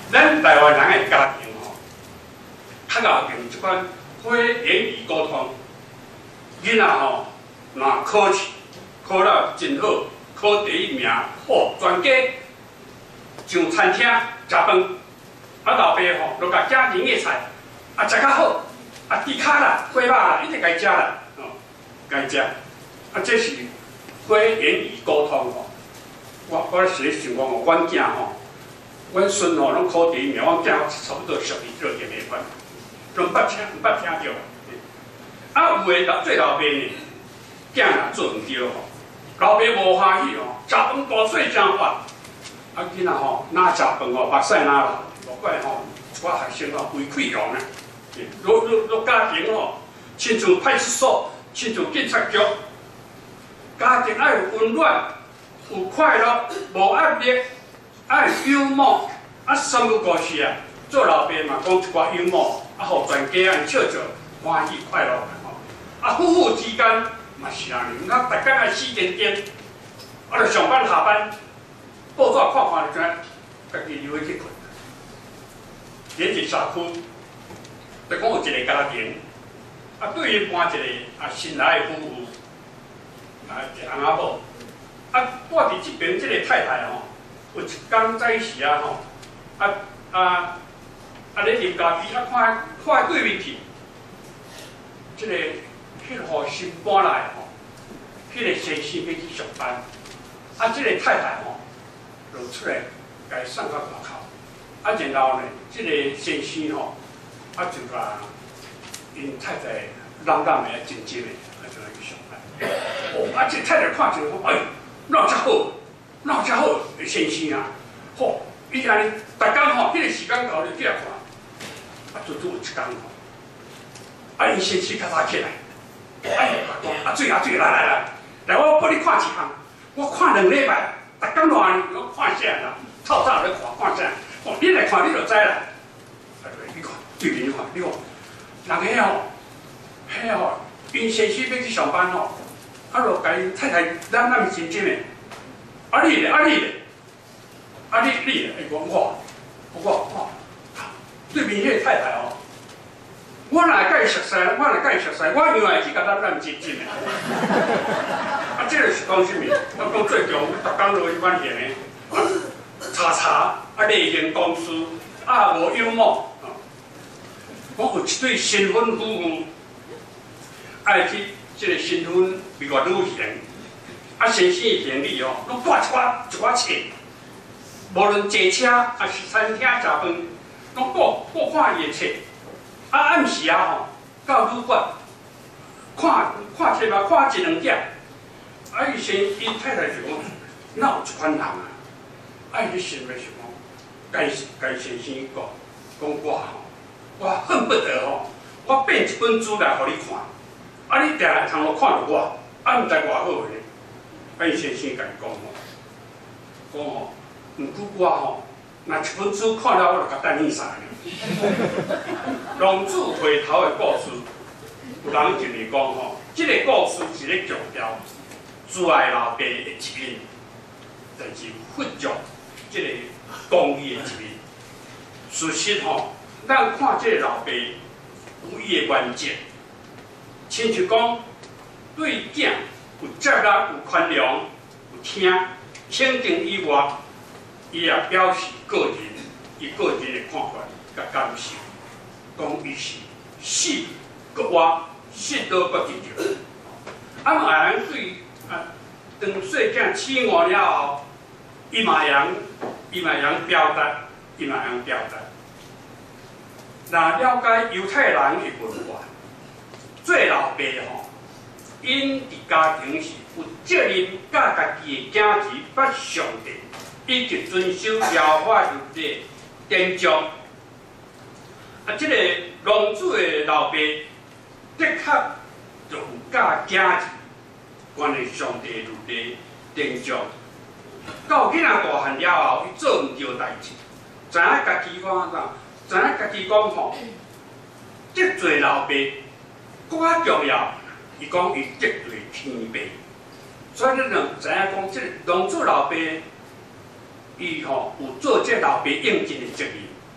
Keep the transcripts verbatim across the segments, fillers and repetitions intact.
咱台湾人的家庭吼，较后边即款花言语沟通，囡仔吼，若考试考了真好，考第一名，哦，全家上餐厅食饭，啊老爸吼，就甲家庭的菜啊食较好，啊猪脚啦、鸡肉啦，一直该食啦，哦，该食，啊这是花言语沟通吼。我我是咧想讲吼，阮囝吼。 阮孙吼拢考第一名，阮囝差不多十二岁就袂款，拢捌听毋捌听着。啊，有诶老做老爸呢，囝若做毋对吼，老爸无欢喜吼，食饭大细声法。啊，囡仔吼，哪食饭吼，目屎哪流，无怪吼，一寡学生吼，胃溃疡啊，落落落家庭吼，亲像派出所，亲像警察局，家庭爱有温暖，有快乐，无压力。 爱幽默，啊，三个故事啊，做老爸嘛讲一寡幽默，啊，互全家人笑笑，欢喜快乐吼。啊，夫妇之间嘛是安尼，咱大家爱四点点，啊，就上班下班，报纸看看就知，家己溜去困。连一社区，就讲有一个家庭，啊，对于搬一个啊新来的夫妇，啊，一个翁仔某，啊，住伫这边这个太太吼。 有一天早时啊吼，啊啊啊咧啉咖啡，啊看看对面去，即、這个迄个互新搬来吼，迄、那个先生要去上班，啊即、這个太太吼，就出来甲伊送到外口，啊然後呢，即、這个先生吼，啊就甲因太太嚷嚷的真真的，啊就来去上班。哦，啊这太太看就讲，哎，哪遮好？ 那遮好的先生啊，吼，伊安尼，逐工吼，迄、那个时间到就起来看，啊，拄拄有一工吼，啊，伊先生较早起来，哎，讲啊水啊水，来来来，来我帮你看一项，我看两礼拜，逐工偌呢，我看啥啦，透早咧看看啥，哦，你来看你就知啦，啊，你看对面你看，你看，人个吼，迄吼，因先生要去上班吼，啊，就甲伊太太咱咱真真诶。 啊你咧，啊你咧，啊你你咧，伊讲我，我我，对面迄个太太哦，我若甲伊熟悉，我若甲伊熟悉，我样会去甲咱咱接近诶。啊，这个是讲什么？我讲最重，逐工落去管闲诶，查查啊，例行公事啊，无幽默。我有一对新婚夫妇，爱去这个新婚美国旅行。 啊，先生的行李哦，拢带一寡一寡册，无论坐车还是餐厅食饭，拢顾顾看伊的册。啊，暗时啊吼，到旅馆看看册嘛，看一两点。啊，伊先伊太太就讲，哪有一款人啊？啊，伊心里想讲，该该先生讲，讲我吼，我恨不得吼，我变一本书来互你看。啊，你定定通看着我，啊，毋知偌好呢。 啊，伊先生甲伊讲吼，讲吼，毋过我吼，若一本书看了，我就甲等你啥呢？浪子回头的故事，有人就会讲吼，这个故事是咧强调慈爱老爸的一面，但是忽略这个公义的一面。事实吼，咱看这个老爸有伊的原则，亲像讲对囝。 有接纳，有宽容，有听，肯定以外，伊也表示个人伊个人的看法甲感受，讲伊是死搁活，死都搁记着。啊，嘛人对啊，当细囝起外了后，伊嘛样伊嘛样表达，伊嘛样表达。若了解犹太人的文化，做老爸吼。 因伫家庭是有责任，甲家己的囝儿捌上帝，以及遵守疗法律的典章。啊，即、這个浪子的老爸，的确就有教囝儿关于上帝律的典章。到囡仔大汉了后，伊做毋对代志，知影家己讲啥，知影家己讲吼，即做老爸搁较重要。 伊讲伊得罪天父，所以咱就知影讲，即个浪子老爸，伊吼有做这老爸应尽的责任，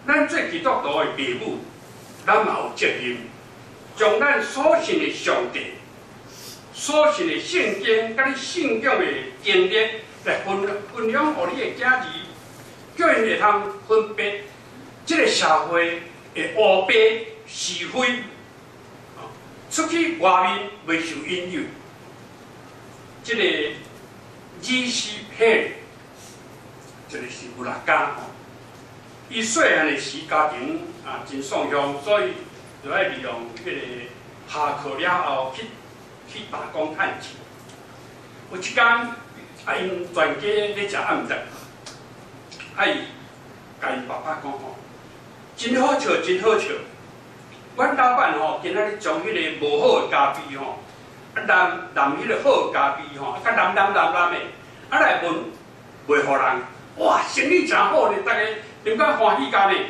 咱做基督徒的父母，咱嘛有责任，将咱所信的上帝、所信的圣经，甲你信仰的经历来分分享互你的囝儿，叫因会通分别这个社会的乌白是非，出去外面袂受引诱。这个以斯帖，这个是有六家吼。伊细汉的时家庭啊真爽向，所以就爱利用这个下课了后去去打工趁钱。有一天啊，因全家咧食暗顿，啊伊甲因爸爸讲吼，真好笑，真好笑。阮老板吼，今仔日将迄个无好的咖啡吼。啊，淋淋迄个好咖啡吼，啊，甲淋淋淋淋的，啊来问卖互人，哇，生意真好咧，大家点解欢喜甲呢？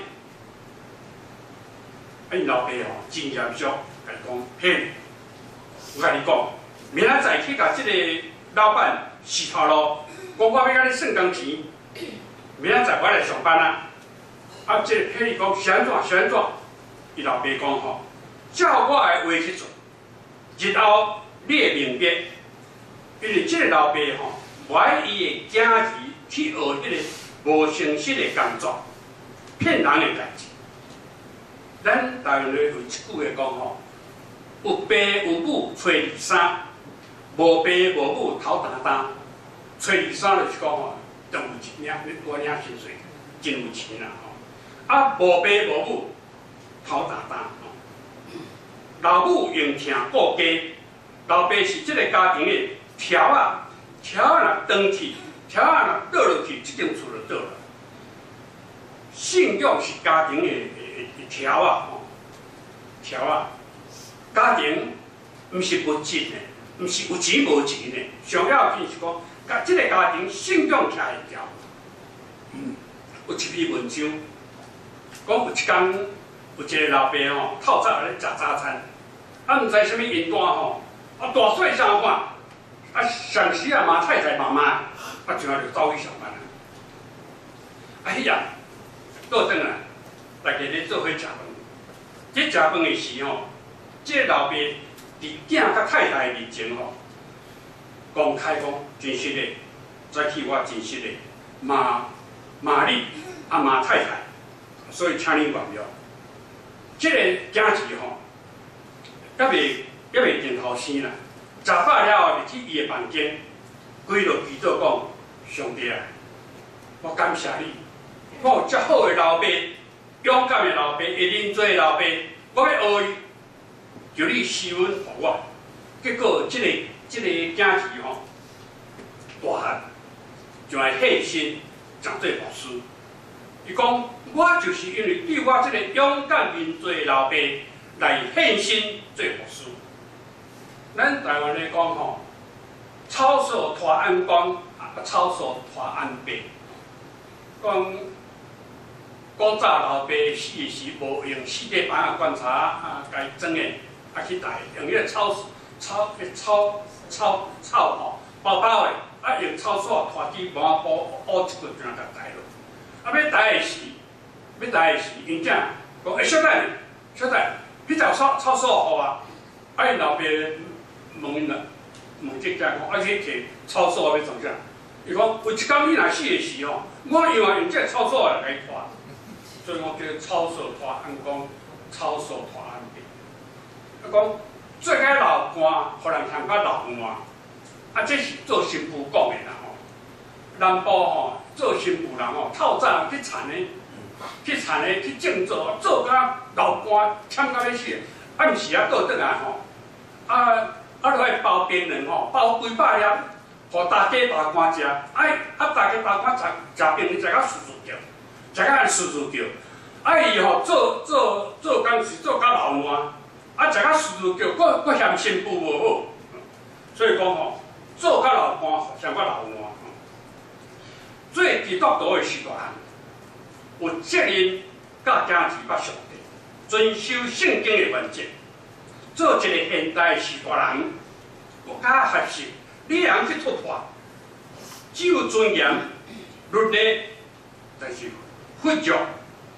啊，因老爸吼真严肃，甲伊讲嘿，我甲你讲，明仔载去甲即个老板洗头路，讲我要甲你算工钱，明仔载我来上班啊。啊，即个嘿讲是安怎是安怎？伊老爸讲吼，照我的话去做，日后。你会明白，因为这个老爸吼，怀伊的囝儿去学迄个无诚实的工作，骗人的代志。咱台湾咧有一句话讲吼，有爸有母找二三，无爸无母头担担。找二三就是讲吼，动有一领我领薪水，真有钱啦吼。啊，无爸无母头担担。老母用疼顾家。老爸是这个家庭的条啊，条啊若断去，条啊若倒落去，这间厝就倒了。信仰是家庭的的条啊，吼，条啊，家庭毋是物质的，毋是有钱无钱的，上要紧是讲，甲这个家庭信仰徛的条。嗯，有一篇文章，讲有一天有一个老爸吼，透早咧食早餐，啊，毋知啥物因端吼。啊，大细相看，啊，上时啊骂太太妈妈，啊，然后就走去上班啦。啊，迄日倒转来，大家咧做伙食饭。这食饭的时吼，这老爸伫囝甲太太面前吼，公开讲真实的，再去我真实的骂骂你啊骂太太，所以请你原谅。这个囝儿吼，还袂。还袂定头生啦，食饱了后入去伊的房间，跪落祈祷讲：上帝啊，我感谢你，我有遮好的老爸，勇敢的老爸，会认罪的老爸，我要学伊，求你施恩予我。结果即、这个即、这个囝儿吼，大汉就来献身当做牧师。伊讲：我就是因为对我即个勇敢认罪的老爸来献身做牧师。咱台湾咧讲吼，操守拖安公，啊操守拖安爸。讲古早老爸死时无用四块板啊观察啊，家装的啊去带，用迄个草草草草草吼包包的，啊用草索拖去毛包乌一骨就甲带落。啊要带的时，要带的时，因囝讲诶小弟，小弟，你找草草索互我，啊因老爸。问因啦，问这家讲，啊，去摕操作要创啥？伊讲有一天你若死的时候，我用啊用这操作来甲伊拖，所以我叫操作拖安公，操作拖安爸。啊讲做个老官，互人通较老换，啊这是做新妇讲的啦吼。南部吼做新妇人吼，透早去田的，去田的去种做，做甲老官忝到要死，啊毋是啊倒转来吼，啊。啊，落来包冰卵吼，包几百粒，互大家大官食。哎，啊，大家大官食食冰卵，食到簌簌叫，食到簌簌叫。啊，伊吼做做做工是做到老烂，啊，食到簌簌叫，佫佫嫌新妇无好。所以讲吼，做到老官嫌到老烂。做基督徒的时代，有责任甲家己捌上帝，遵守圣经的原则。做一个现代的时代人，国家学习，你通去突破。只有尊严、律例，但是佛教、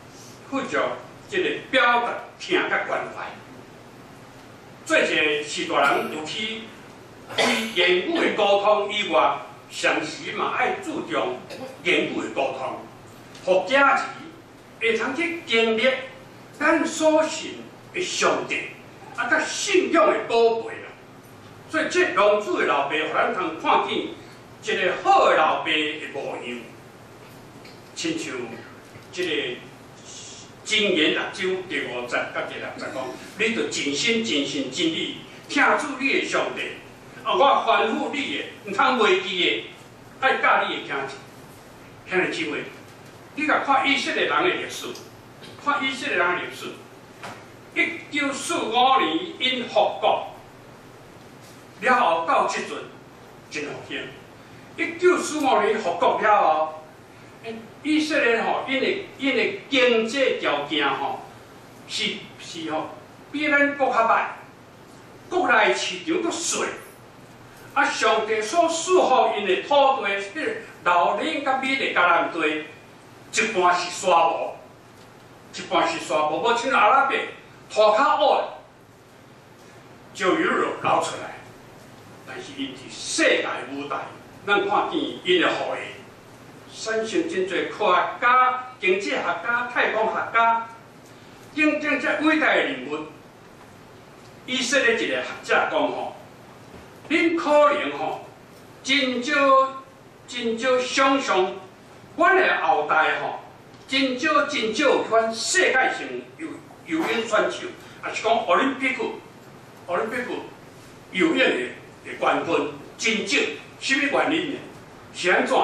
负责即个表达听甲关怀。做一个士大人，尤其非言语的沟通以外，常时嘛爱注重言语的沟通，互囝儿会通去经历咱所信的上帝，啊，甲信仰的宝贝啦。所以，这浪子的老爸，互咱通看见一个好的老爸的模样，亲像即个。今年六周第五十甲第六十讲，你着尽心尽心尽力听主你的上帝。啊，我吩咐你的，唔通袂记的，爱教你的囝子。兄弟姊妹，你甲看以色列人的历史，看以色列人的历史，一九四五年因复国了后到即阵真好听。一九四五年复国了后。以色列吼，因的因的经济条件吼，是是吼比咱国较歹，国内市场阁小，啊，上帝所赐予因的土地，迄个老岭甲美丽迦南地，一半是沙漠，一半是沙漠，无像阿拉伯土较黑的，就有肉流出来。但是因伫世界舞台，咱看见因的好个。产生真侪科学家、经济学家、太空学家，真正这伟大的人物。以色列一个学者讲吼，恁可能吼真少真少想象，阮的后代吼真少真少有款世界性游游泳选手，也是讲奥林匹克、奥林匹克游泳的的冠军真少，什么原因呢？是安怎？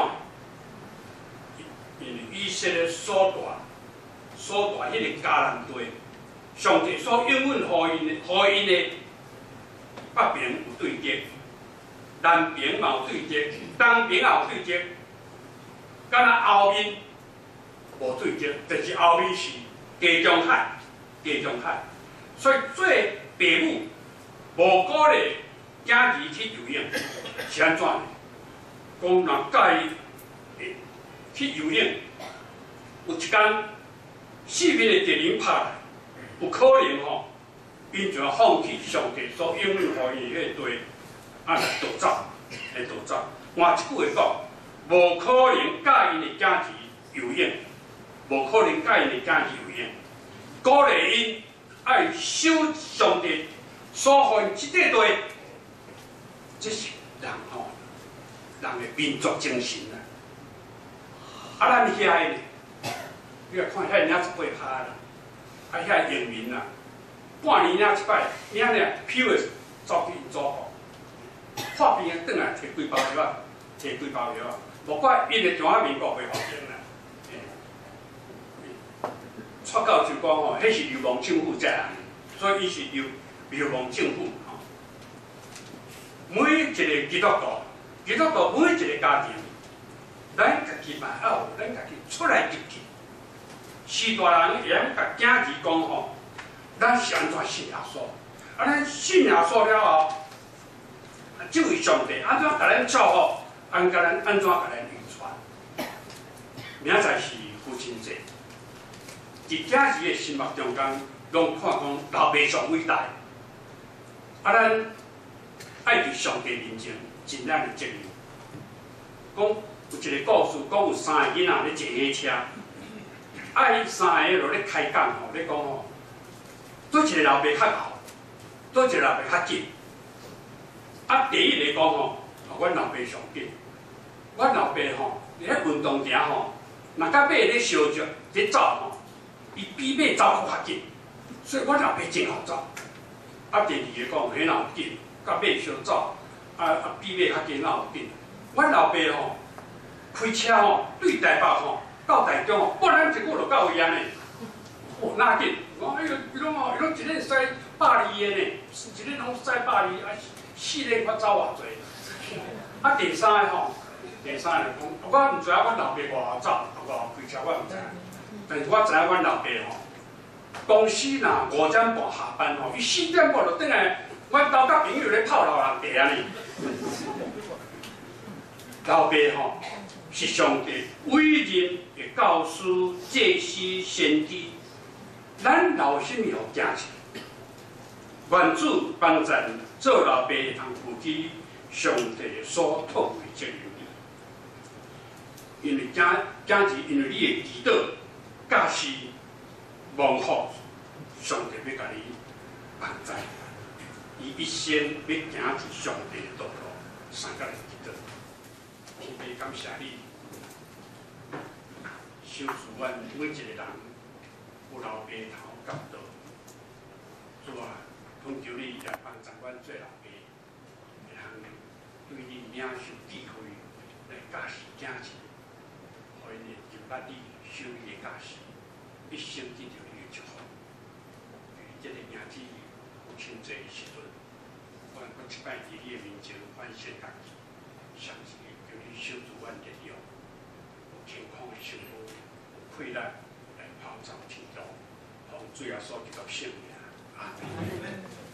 因为以色列所大、所大迄个迦南地，上帝所应允予因的、予因的北边有对敌，南边嘛有对敌，东边也有对敌，敢若后面无对敌，但是后面是地中海，地中海，所以做父母无鼓励囝儿去游泳，是安怎呢？讲若介意去游泳，有一天四面的敌人拍来，有可能吼，因就要放弃上帝所应允予伊迄个地，啊来逃走，来逃走。换一句话讲，无可能教因的囝儿游泳，无可能教因的囝儿游泳，鼓励因爱守上帝所予即块地，这是人吼人的民族精神啊！啊，咱遐个，你来看遐领一八拍啦，啊遐农民啦，半年领一摆，领领票的走去祖国，破病转来摕几包药啊，摕几包药啊，无怪因的中华民国袂发生啦。出教就讲吼，迄是流氓政府责任，所以伊是流流氓政府吼。每一个基督徒，基督徒每一个家庭。咱家己嘛要有，咱家己出来入去。士大人会晓甲囝儿讲吼，咱是安怎信耶稣？啊，咱信耶稣了后，这位上帝安怎甲咱照顾？安甲咱安怎甲咱遗传？明仔是父亲节，伫囝儿的心目中间，拢看讲老爸上伟大。啊，咱爱伫上帝面前尽咱的责任，讲。有一个故事，讲有三个囡仔咧坐火车，啊，伊三个落咧开讲吼，咧讲吼，倒一个老爸较后，倒一个老爸较紧。啊，第一个讲吼，阮老爸上紧，阮老爸吼，咧运动场吼，若甲马咧相接咧走吼，伊比马走搁较紧，所以阮老爸真好走。啊，第二个讲，迄哪有紧，甲马相走，啊啊，比马较紧哪有紧？阮老爸吼。开车吼，对台北吼到台中吼，半咱一个就到位安尼。哦，哪紧？我哎呦，伊拢吼，伊拢一日驶百二个呢，一日拢驶百二，啊，四日我走偌济。啊，第三个吼，第三个讲，我毋知影阮老爸外口走，外口开车我毋知影，但是我知影阮老爸吼，公司若五点半下班吼，伊四点半就转来，阮兜甲朋友咧泡老人茶安尼。老爸吼。是上帝委任的教师、祭司、先知， 咱留什么互囝钱？原主帮咱做老爸会通负起上帝所托付的责任。因为囝囝钱，因为你的祈祷、假是蒙福，上帝要甲你帮助，伊一生要行伫上帝的道路，三角的祈祷。天父感谢你，守住阮每一个人有老爸头教导，主啊，恳求你来帮助阮做老爸，会通对你领受智慧来教示囝钱。互因会就捌你守你的假释，一生得到你的祝福。在这个日子有真济的时阵，我们一摆伫你的面前反省家己，上帝叫你守住阮力量，有健康的生活，有气力来跑走天路，奉主耶稣基督圣名，阿门。